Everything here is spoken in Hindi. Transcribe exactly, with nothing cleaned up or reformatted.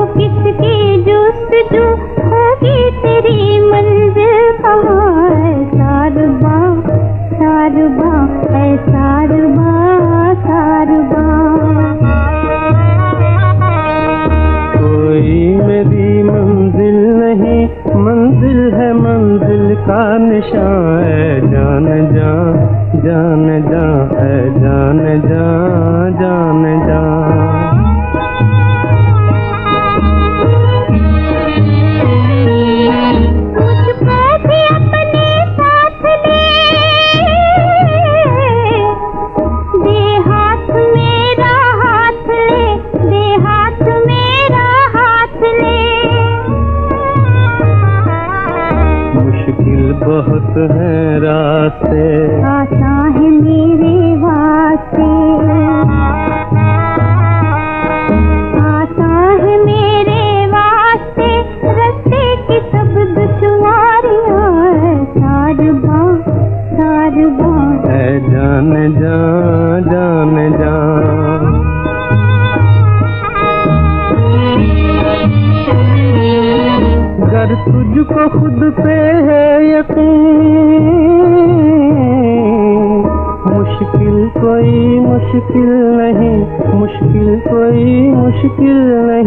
किसकी जुस्तजू होगी तेरी मंजिल कहाँ है सारबा सारबा है सारबा सारबा। कोई मेरी मंजिल नहीं, मंजिल है मंजिल का निशान है जान जा जान जा है जान जा जान जा। बहुत है रास्ते आसान है मेरे वास्ते, आसान है मेरे वास्ते, रास्ते की सब दुश्वारियां है सारबा सारबा है जान जा जान जा। अगर तुझको खुद पे है यकीन, मुश्किल कोई मुश्किल नहीं, मुश्किल कोई मुश्किल नहीं।